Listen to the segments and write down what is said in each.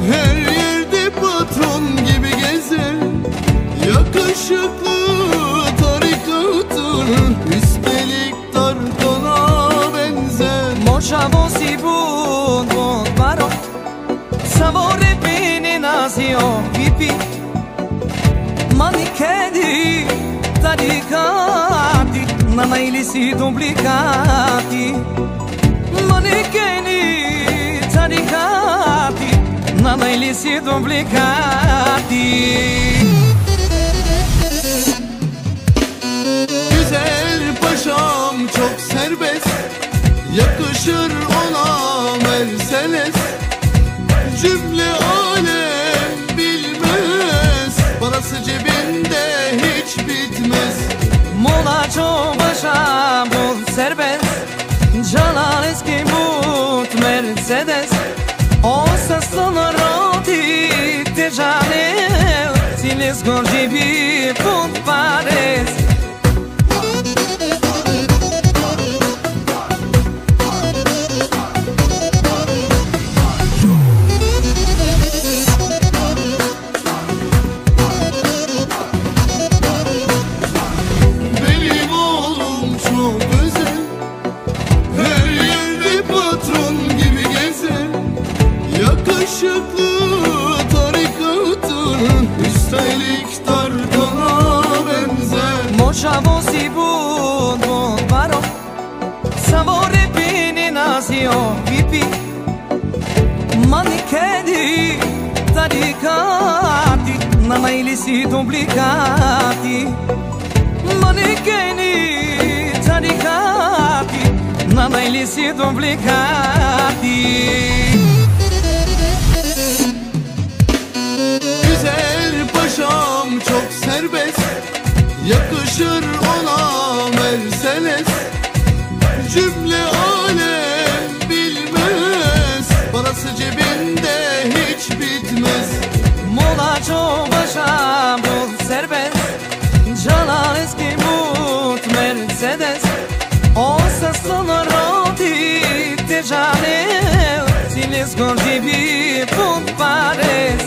Her yerde patron gibi gezer, yakışıklı tarikatır, üstelik Tarkan'a benzer. Moja vosi bun bun baro, savore bene nasio pipi. Mani kedi tarikati, nana ilisi duplicati. Mani kedi tarikati, nana ilisi duplicati. Güzel paşam çok serbest, yakışır ona Mercedes. Cümle alem bilmez, parası cebinde hiç bitmez. Mulacho başa bun serbest, Canan eski but Mercedes. Osta sonoroti te janel, si les gorgi bi punt pares. Benim oğlum çok özel, her yerde patron gibi gezer. Yakışıklı tarikatır, üstelik Tarkan'a benzer. Moja vosi bun bun baro, savore bene nasio pipi. Mani kedi tarikati, nana ilisi duplicati. Mani kedi tarikati, nana ilisi duplicati. Güzel paşam çok serbest, yakışır ona Mercedes. Cümle alem bilmez, parası cebinde hiç bitmez. Mulacho başa bun serbest, Canan eski but Mercedes. Osta sonoroti te janel, si les gorgi bi punt pares.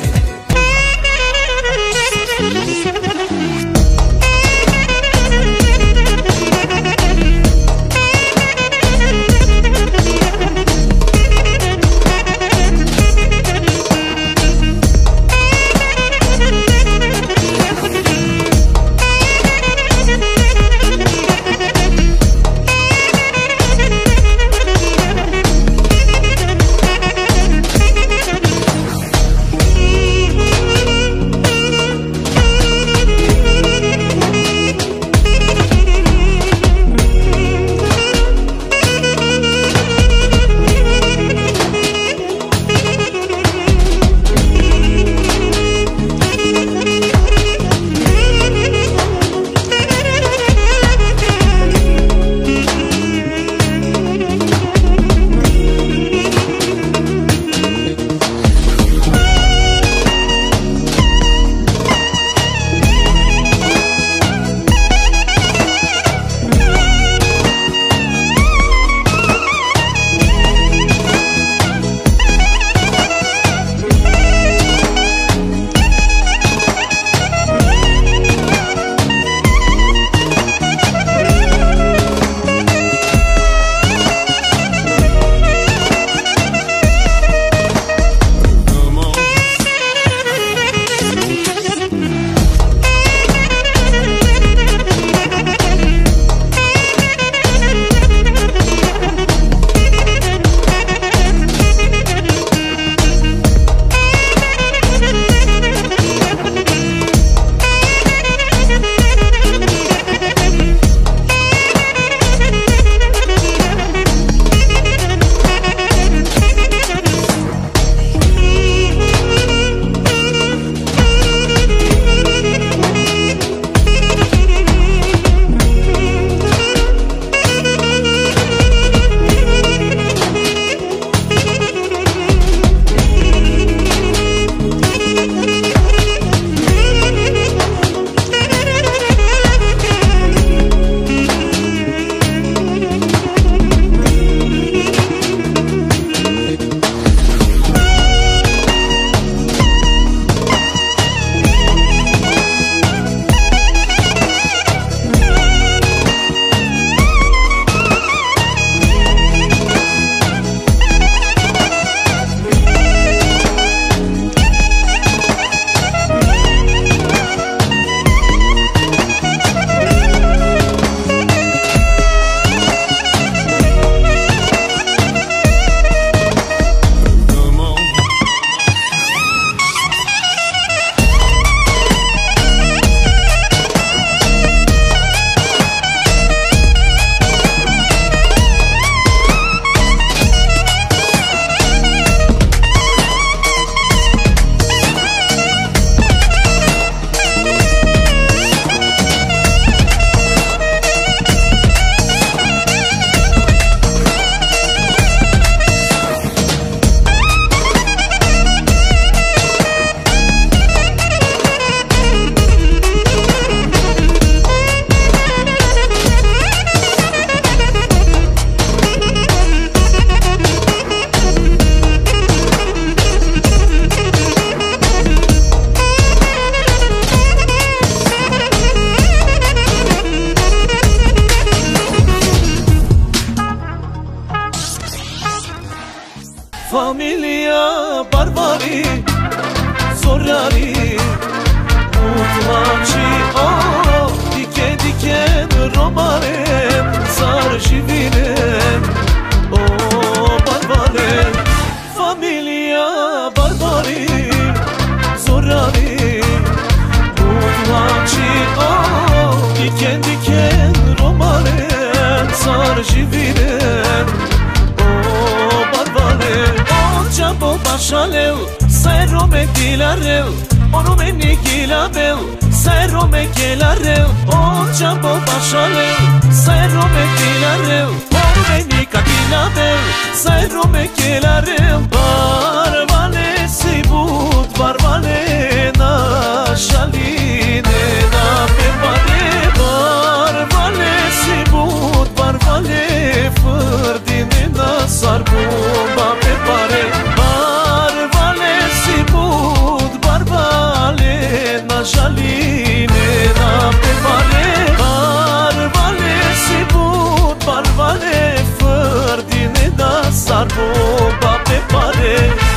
bashaleu sai rome kilareu onu meni kilabeu sai rome kilareu o jambo bashaleu sai rome kilareu onu meni kakilabeu sai rome kilareu barvale sibut barvale na shaline na pepare barvale sibut barvale fırdine na sarbu ba pepare barvale sibut barvale na shaline na pepare barvale sibut barvale fırdine na sarbu ba pepare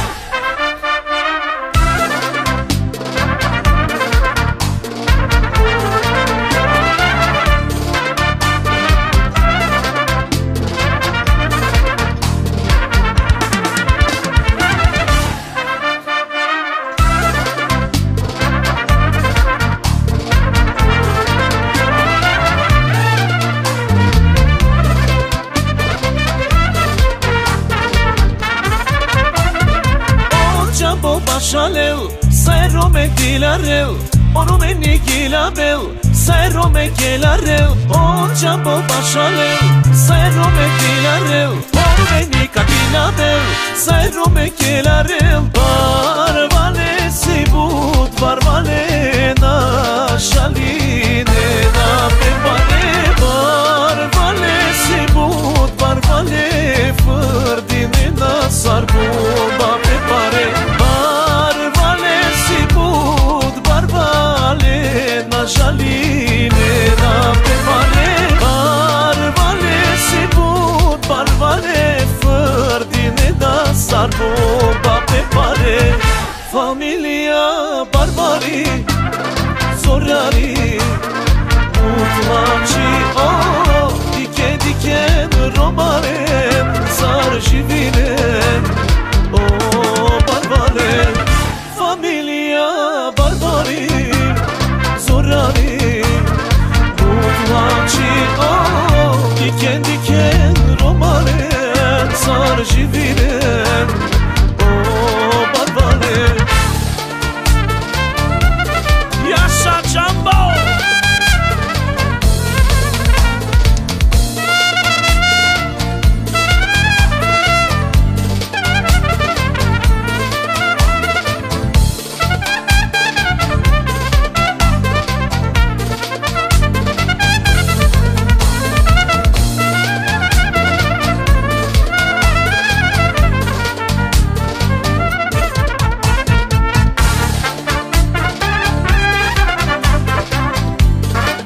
bashaleu sai rome kilareu onu meni kilabeu sai rome kilareu o jambo bashaleu sai rome kilareu onu meni kakilabeu sai rome kilareu barvale sibut barvale na shaline na pepare barvale sibut barvale fırdine na sarbu ba pepare shaline na pepare barvale sibut barvale fırdine da sarbu ba pepare familia barbari zorari mutlaci o dike diken romare sar jivine